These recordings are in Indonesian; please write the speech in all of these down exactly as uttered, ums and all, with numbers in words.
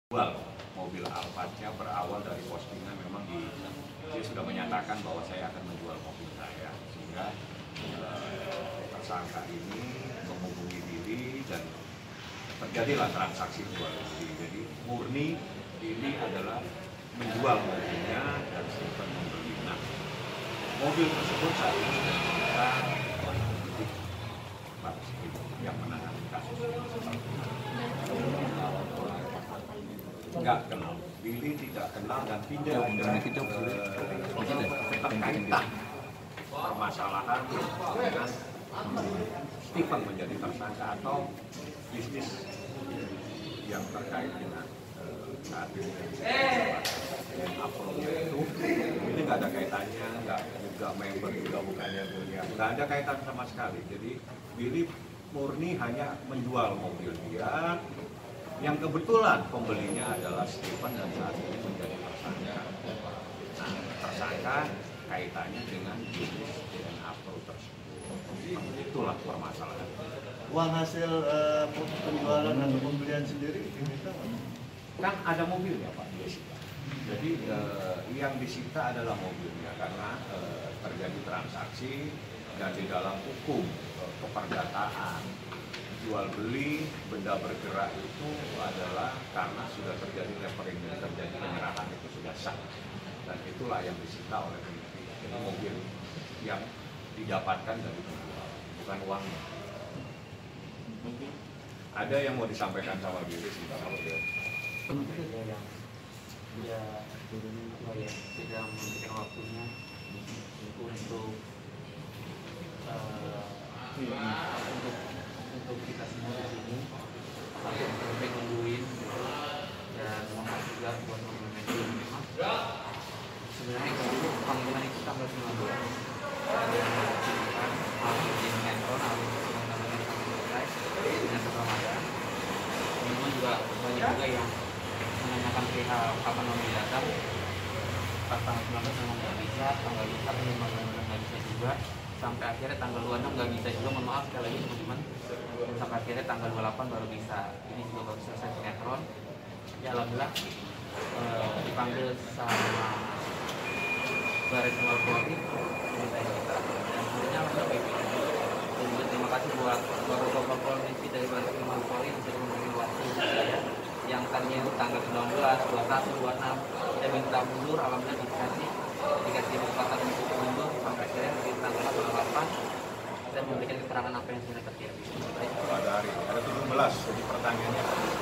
Jual mobil Alphardnya berawal dari postingan memang di, dia sudah menyatakan bahwa saya akan menjual mobil saya, sehingga eh, tersangka ini menghubungi diri dan terjadilah transaksi jual beli. Jadi murni ini adalah menjual mobilnya dan Stephen membeli. Nah, mobil tersebut saat ini sudah disita oleh penyidik Baris Krim yang menangani kasus ini. Enggak kenal, Billy tidak kenal dan tidak ada eh, terkaitan permasalahan dengan Stephen menjadi tersangka atau bisnis yang terkait dengan eh, saat ini dengan uploadnya itu. Ini nggak ada kaitannya, nggak juga member juga bukannya punya, nggak ada kaitan sama sekali. Jadi Billy murni hanya menjual mobil dia, yang kebetulan pembelinya adalah Stephen dan saat ini menjadi tersangka. Nah, tersangka kaitannya dengan bisnis D N A Pro tersebut. Itulah permasalahan. Uang hasil uh, penjualan atau pembelian sendiri diminta Kan ada mobilnya Pak disita. Jadi eh, yang disita adalah mobilnya karena eh, terjadi transaksi dan di dalam hukum eh, keperdataan jual beli benda bergerak itu adalah karena sudah terjadi levering dan terjadi penyerahan itu sudah sah, dan itulah yang disita oleh penyidik. Jadi mobil yang didapatkan dari penjual, bukan uangnya. Ada yang mau disampaikan sama Billy sih kalau dia yang dia oh ya sudah memberikan waktunya untuk uh, untuk untuk kita semua di sini sampai nungguin gitu, dan mohon juga buat teman-teman memang sebenarnya dulu panggilan itu tanggal sembilan belas ada yang melakukan alur di Metron alur namanya sampai selesai dengan Ramadan. Teman-teman juga banyak juga yang menanyakan perihal kapan mau datang, pas tanggal sembilan belas memang nggak bisa, tanggal dua puluh satu memang benar-benar nggak bisa juga, sampai akhirnya tanggal dua puluh enam nggak bisa juga, mohon maaf sekali lagi teman-teman, sampai akhirnya tanggal dua puluh delapan baru bisa. Ini juga baru selesai sinetron ya, alhamdulillah eh, dipanggil sama Baris Krim Polri diminta kita, dan sebenarnya alhamdulillah baik. Dan juga terima kasih buat bapak-bapak polisi dari Baris Krim Polri yang sudah memberikan waktu saya yang tadinya itu tanggal sembilan belas, dua puluh satu, dua puluh enam kita minta mundur, alhamdulillah dikasih dikasih kesempatan untuk mundur sampai akhirnya di tanggal dua puluh delapan dan memberikan keterangan apa yang sebenarnya terjadi. pada hari ada tujuh belas, jadi pertanyaannya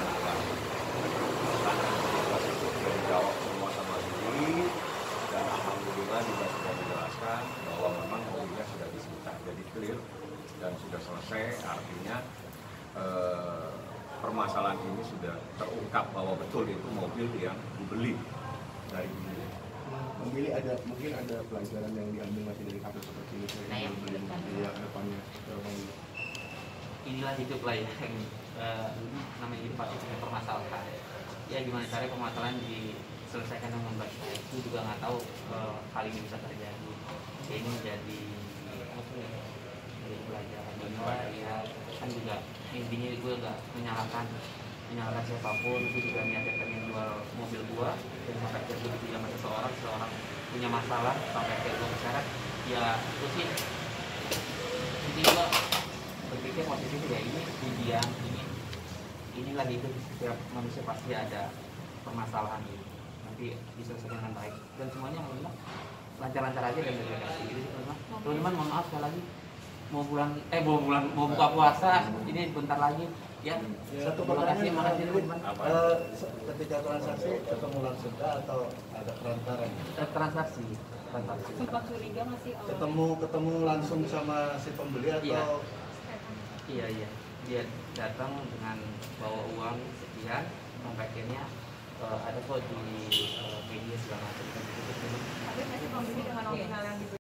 sudah dijawab semua sama Billy, dan alhamdulillah juga sudah dijelaskan bahwa memang mobilnya sudah disita, jadi clear dan sudah selesai. Artinya eh, permasalahan ini sudah terungkap bahwa betul itu mobil yang dibeli dari Billy. memilih ada mungkin ada pelajaran yang diambil masih dari kasus seperti ini Nah, yang beli mobil yang depannya. inilah hidup lah ya, yang uh, namanya hidup pasti punya permasalahan. Ya gimana caranya permasalahan diselesaikan dengan baik. Itu juga nggak tahu uh, hal ini bisa terjadi. Ya, ini menjadi apa ya? Jadi pelajaran bahwa ya kan juga intinya gue nggak menyalahkan menyalahkan siapapun. Gue juga niatnya pengen jual mobil gue, dan sampai akhirnya gue dipilih sama seseorang, seseorang punya masalah sampai akhirnya gue keseret. Ya itu sih ini gue berpikir positif ya, ini ujian, ini inilah hidup, setiap manusia pasti ada permasalahan ini, nanti diselesaikan dengan baik dan semuanya alhamdulillah lancar-lancar aja dan berkasi gitu sih teman-teman. Teman-teman mohon maaf sekali lagi, mau bulan eh mau bulan mau buka puasa ini bentar lagi ya. Satu Terima kasih, pertanyaan, makasih teman-teman. uh, ketika transaksi ketemu langsung atau ada perantara? Eh, transaksi transaksi Sempat curiga masih awal. Ketemu ketemu langsung sama si pembeli atau Iya. Iya iya, dia datang dengan bawa uang sekian, sampai akhirnya uh, ada kok di uh, media segala macam. Tapi masih pembeli dengan nominal yang dibeli.